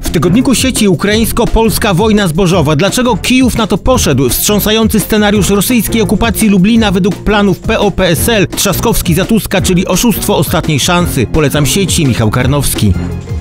W tygodniku sieci ukraińsko-polska wojna zbożowa. Dlaczego Kijów na to poszedł? Wstrząsający scenariusz rosyjskiej okupacji Lublina według planów PO-PSL. Trzaskowski za Tuska, czyli oszustwo ostatniej szansy. Polecam sieci, Michał Karnowski.